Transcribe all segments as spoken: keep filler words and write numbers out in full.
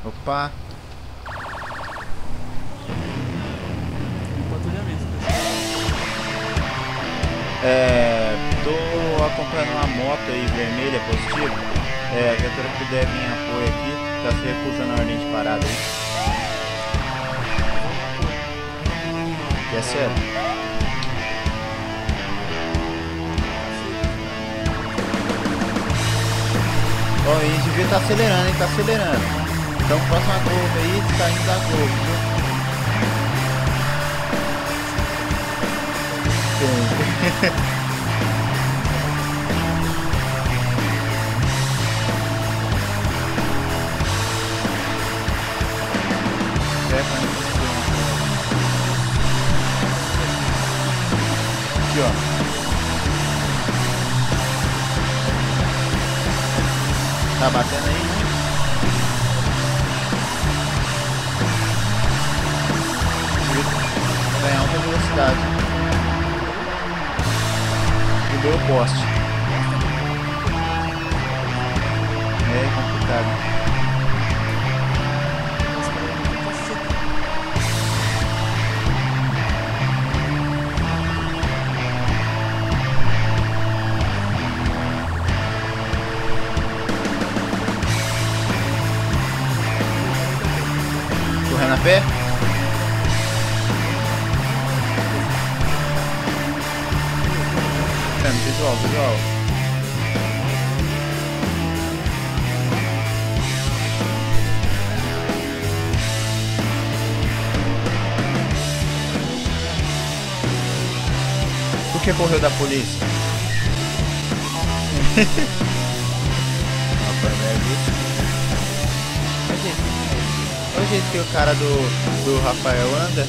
Opa. É, tô acompanhando uma moto aí vermelha positiva. É, a viatura puder vir em apoio aqui, tá se recusando a ordem de parada aí. Que é sério. Ó, a gente devia tá acelerando, hein? Tá acelerando. Então, próxima Globo aí, saindo da Globo, viu? Aqui, ó. Tá batendo aí, né? Tá em alta velocidade. Mudou o poste. É complicado. Correndo a pé? Visual, visual. Por que correu da polícia? Rapaz, é isso. Olha o jeito que o cara do, do Rafael anda.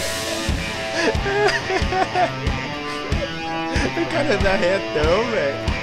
O cara dá retão, velho.